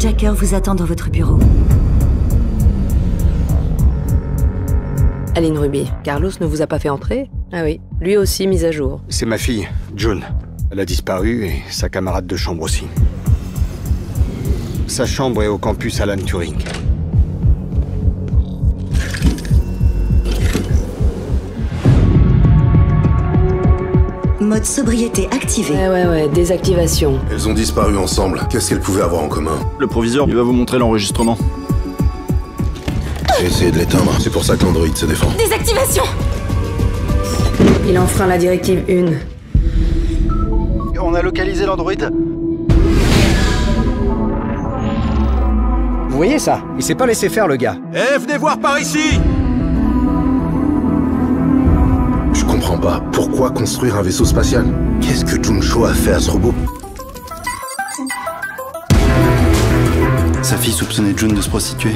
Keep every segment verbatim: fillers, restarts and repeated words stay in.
hijackers vous attend dans votre bureau. Aline Ruby, Carlos ne vous a pas fait entrer? Ah oui, lui aussi mise à jour. C'est ma fille, June. Elle a disparu et sa camarade de chambre aussi. Sa chambre est au campus Alan Turing. Mode sobriété activé. Ouais, ouais, ouais, désactivation. Elles ont disparu ensemble. Qu'est-ce qu'elles pouvaient avoir en commun? Le proviseur, il va vous montrer l'enregistrement. J'ai essayé de l'éteindre. C'est pour ça que l'androïde se défend. Désactivation. Il enfreint la directive un. On a localisé l'androïde. Vous voyez ça? Il s'est pas laissé faire, le gars. Eh, venez voir par ici! Je comprends pas. Pourquoi construire un vaisseau spatial? Qu'est-ce que Juncho a fait à ce robot? Sa fille soupçonnait June de se prostituer.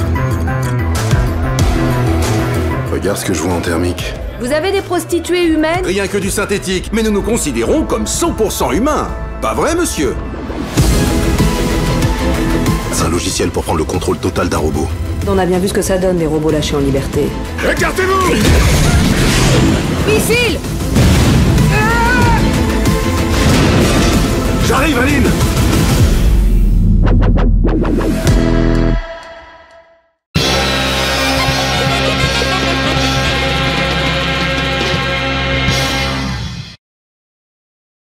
Regarde ce que je vois en thermique. Vous avez des prostituées humaines? Rien que du synthétique, mais nous nous considérons comme cent pour cent humains. Pas vrai, monsieur? C'est un logiciel pour prendre le contrôle total d'un robot. On a bien vu ce que ça donne, les robots lâchés en liberté. Écartez-vous! Missile! J'arrive, Aline!